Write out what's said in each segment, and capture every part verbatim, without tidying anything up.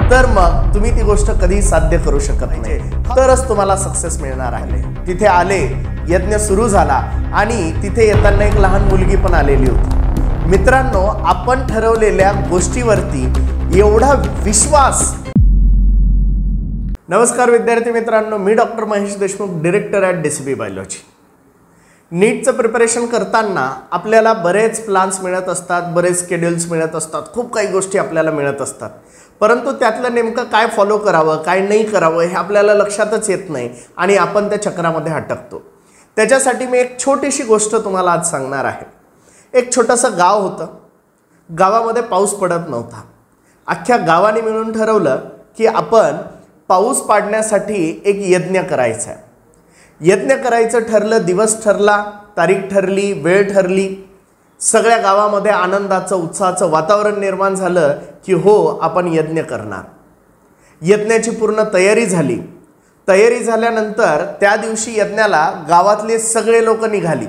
तर मग तुम्ही ती गोष्ट कधी साध्य करू शकत नाही, तरच तुम्हाला सक्सेस मिळणार आहे। तिथे आले, यज्ञ सुरू झाला आणि तिथे येताना एक लहान मुलगी पण आलेली होती। मित्रांनो, आपण ठरवलेल्या गोष्टीवरती एवढा विश्वास। नमस्कार विद्यार्थी मित्रांनो, मी doctor Mahesh Deshmukh, director at DCB biology. नीटचं प्रिपरेशन करताना आपल्याला बरेच प्लान्स मिळत असतात, बरेच शेड्यूल्स मिळत असतात, खूप काही गोष्टी आपल्याला मिळत असतात, परंतु त्यातलं नेमकं काय फॉलो करावं काय नाही करावं हे आपल्याला लक्षातच येत नाही आणि आपण त्या चक्रामध्ये अटकतो। त्याच्यासाठी मी एक छोटीशी गोष्ट तुम्हाला आज सांगणार आहे। एक छोटंसं गाव होतं, गावामध्ये पाऊस पडत नव्हता। अख्ख्या गावाने मिळून ठरवलं की आपण पाऊस पाडण्यासाठी एक यज्ञ करायचा आहे। यज्ञ करायचं ठरलं, दिवस ठरला, तारीख ठरली, वेळ ठरली, सगळ्या गावामध्ये आनंदाचं उत्साहाचं वातावरण निर्माण झालं की हो आपण यज्ञ करणार। यज्ञाची पूर्ण तयारी झाली। तयारी झाल्यानंतर त्या दिवशी यज्ञाला गावातले सगळे लोक निघाली,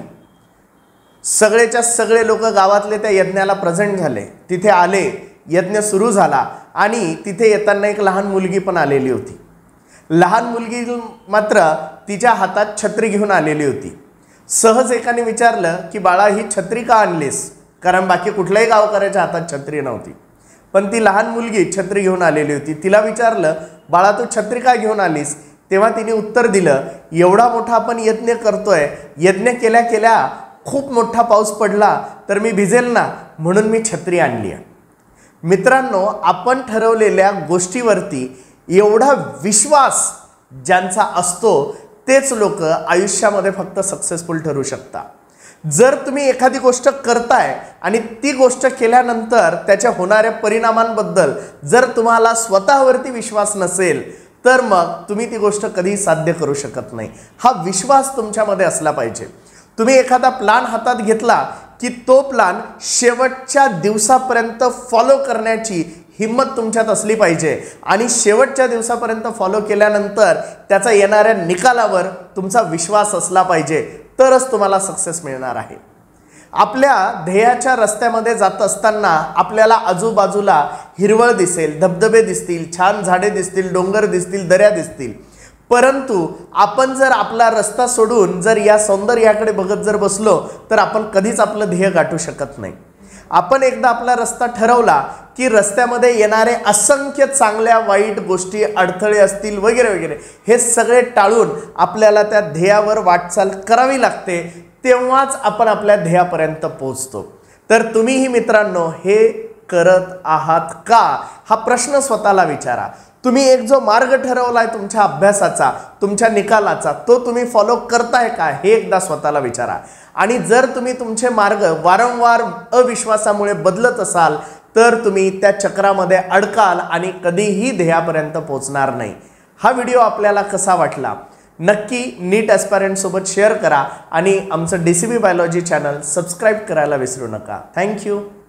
सगळेच्या सगळे लोक गावातले त्या यज्ञाला प्रेझेंट झाले। तिथे आले, यज्ञ सुरू झाला आणि तिथे येताना एक लहान मुलगी पण आलेली होती। लहान मुलगी मात्र तिच्या हातात छत्री घेऊन आलेली होती। सहज एकाने विचारलं की बाळा, ही छत्री का आणलीस? कारण बाकी कुठल्याही गावकऱ्याच्या हातात छत्री नव्हती, पण ती लहान मुलगी छत्री घेऊन आलेली होती। तिला विचारलं, बाळा तू छत्री का घेऊन आलीस? तेव्हा तिने उत्तर दिलं, एवढा मोठा आपण यज्ञ करतोय, यज्ञ केल्या केल्या खूप मोठा पाऊस पडला तर मी भिजेल ना, म्हणून मी छत्री आणली आहे। मित्रांनो, आपण ठरवलेल्या गोष्टीवरती एवढा विश्वास ज्यांचा असतो तेच लोक आयुष्यामध्ये फक्त सक्सेसफुल ठरू शकतात। जर तुम्ही एखादी गोष्ट करताय आणि ती गोष्ट केल्यानंतर त्याच्या होणाऱ्या परिणामांबद्दल जर तुम्हाला स्वतःवरती विश्वास नसेल तर मग तुम्ही ती गोष्ट कधी साध्य करू शकत नाही। हा विश्वास तुमच्यामध्ये असला पाहिजे। तुम्ही एखादा प्लान हातात घेतला की तो प्लान शेवटच्या दिवसापर्यंत फॉलो करण्याची हिम्मत तुमच्यात असली पाहिजे आणि शेवटच्या दिवसापर्यंत फॉलो केल्यानंतर त्याचा येणाऱ्या निकालावर तुमचा विश्वास असला पाहिजे, तरच तुम्हाला सक्सेस मिळणार आहे। आपल्या ध्येयाच्या रस्त्यामध्ये जात असताना आपल्याला आजूबाजूला हिरवळ दिसेल, धबधबे दिसतील, छान झाडे दिसतील, डोंगर दिसतील, दऱ्या दिसतील, परंतु आपण जर आपला रस्ता सोडून जर या सौंदर्याकडे बघत जर बसलो तर आपण कधीच आपलं ध्येय गाठू शकत नाही। आपण एकदा आपला रस्ता ठरवला की रस्त्यामध्ये येणारे असंख्य चांगल्या वाईट गोष्टी, अडथळे असतील वगैरे वगैरे, हे सगळे टाळून आपल्याला त्या ध्येयावर वाटचाल करावी लागते, तेव्हाच आपण आपल्या ध्येयापर्यंत पोहोचतो। तर तुम्हीही मित्रांनो हे करत आहात का, हा प्रश्न स्वतःला विचारा। तुम्ही एक जो मार्ग ठरवलाय तुमच्या अभ्यासाचा, तुमच्या निकालाचा, तो तुम्ही फॉलो करताय का हे एकदा स्वतःला विचारा। आणि जर तुम्ही तुमचे मार्ग वारंवार अविश्वासामुळे बदलत असाल तर तुम्ही त्या चक्रामध्ये अडकाल आणि कधीही ध्येयापर्यंत पोहोचणार नाही। हा व्हिडिओ आपल्याला कसा वाटला नक्की नीट ॲस्पायरंट सोबत शेअर करा आणि आमचं डीसीबी बायोलॉजी चॅनल सबस्क्राईब करायला विसरू नका। थँक्यू।